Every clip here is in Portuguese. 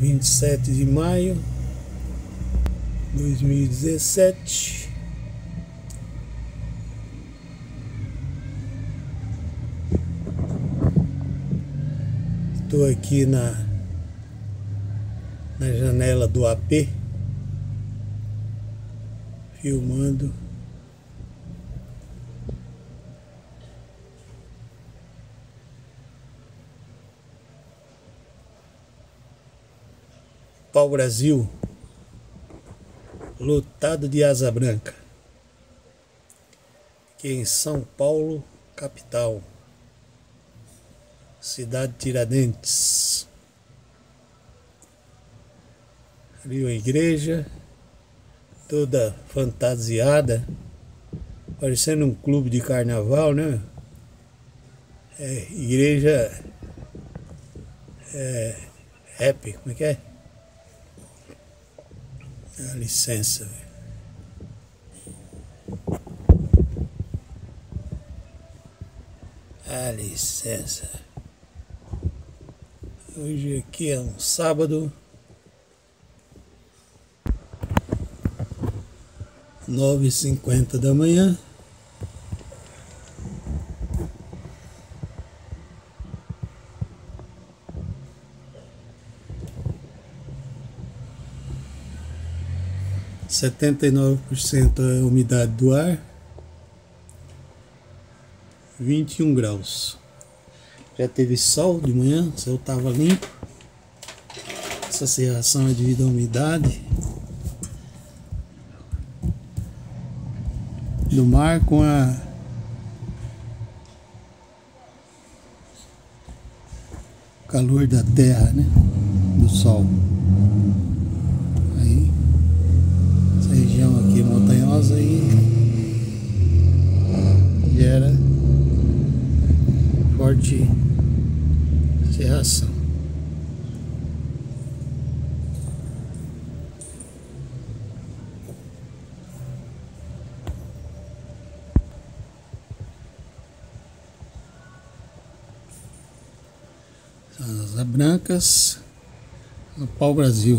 27 de maio de 2017. Estou aqui na janela do AP filmando. Pau-Brasil lotado de asa branca aqui em São Paulo, capital, cidade de Tiradentes. Ali uma igreja toda fantasiada, parecendo um clube de carnaval, né? Igreja rap, como é que é? Dá licença, velho. Dá licença. Hoje aqui é um sábado, 9h50 da manhã. Setenta e 79% é a umidade do ar, 21 graus. Já teve sol de manhã, o céu estava limpo. Essa cerração é devido à umidade do mar com a calor da terra, né? Do sol. Aí essa região aqui montanhosa aí gera forte cerração. As asas brancas no pau-brasil.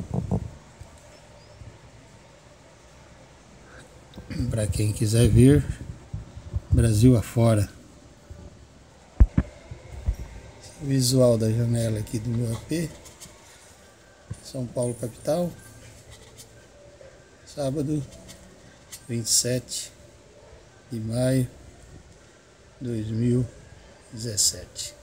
Para quem quiser ver Brasil afora. Visual da janela aqui do meu AP, São Paulo capital, sábado 27 de maio de 2017.